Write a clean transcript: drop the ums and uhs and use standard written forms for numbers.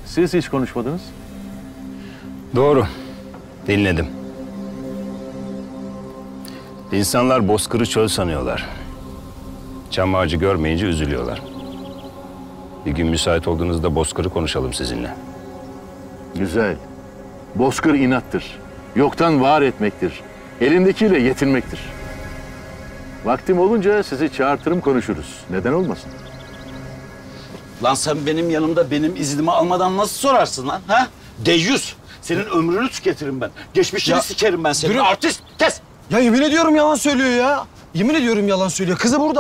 Siz hiç konuşmadınız. Doğru. Dinledim. İnsanlar bozkırı çöl sanıyorlar. Çam ağacı görmeyince üzülüyorlar. Bir gün müsait olduğunuzda bozkırı konuşalım sizinle. Güzel. Bozkır inattır. Yoktan var etmektir. Elindekiyle yetinmektir. Vaktim olunca sizi çağırtırım, konuşuruz. Neden olmasın? Lan sen benim yanımda benim iznimi almadan nasıl sorarsın lan? Ha? Deyyus. Senin ömrünü tüketirim ben. Geçmişini sikerim ben senin. Yürü. Artist kes. Ya yemin ediyorum yalan söylüyor ya. Yemin ediyorum yalan söylüyor. Kızı burada.